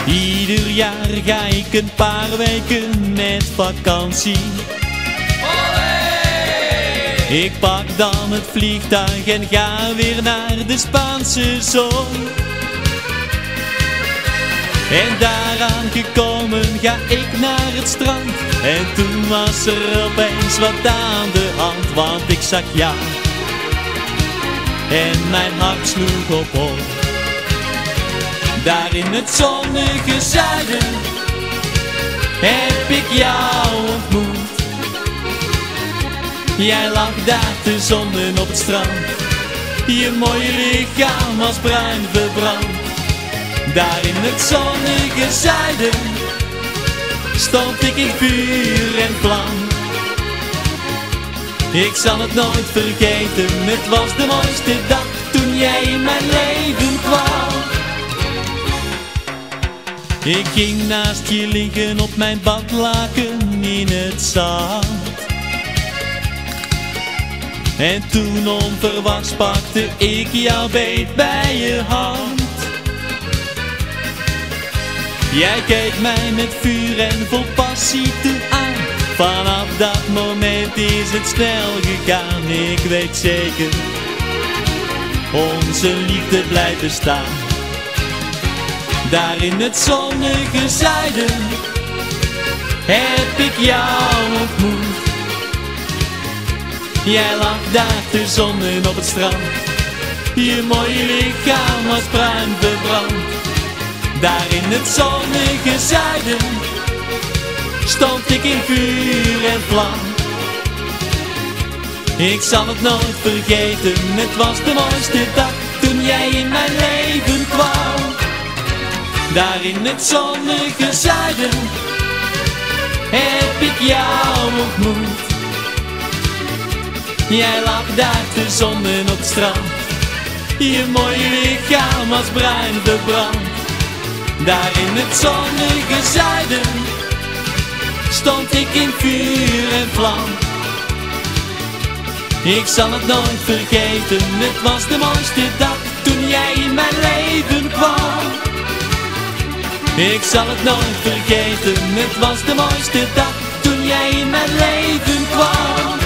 Ieder jaar ga ik een paar weken met vakantie. Ik pak dan het vliegtuig en ga weer naar de Spaanse zon. En daaraan gekomen ga ik naar het strand. En toen was er opeens wat aan de hand, want ik zag jou en mijn hart sloeg op hol. Daar in het zonnige zuiden heb ik jou ontmoet. Jij lag daar te zonnen op het strand, je mooie lichaam was bruin verbrand. Daar in het zonnige zuiden stond ik in vuur en vlam. Ik zal het nooit vergeten, het was de mooiste dag toen jij in mijn leven kwam. Ik ging naast je liggen op mijn badlaken in het zand. En toen onverwachts pakte ik jou beet bij je hand. Jij keek mij met vuur en vol passie toe aan. Vanaf dat moment is het snel gegaan. Ik weet zeker, onze liefde blijft bestaan. Daar in het zonnige zuiden heb ik jou ontmoet. Jij lag daar te zonnen op het strand, je mooie lichaam was bruin verbrand. Daar in het zonnige zuiden stond ik in vuur en vlam. Ik zal het nooit vergeten, het was de mooiste dag toen jij in mijn leven kwam. Daar in het zonnige zuiden heb ik jou ontmoet. Jij lag daar te zonnen op het strand, je mooie lichaam was bruin verbrand. Daar in het zonnige zuiden stond ik in vuur en vlam. Ik zal het nooit vergeten, het was de mooiste dag toen jij in mijn leven kwam. Ik zal het nooit vergeten, het was de mooiste dag toen jij in mijn leven kwam.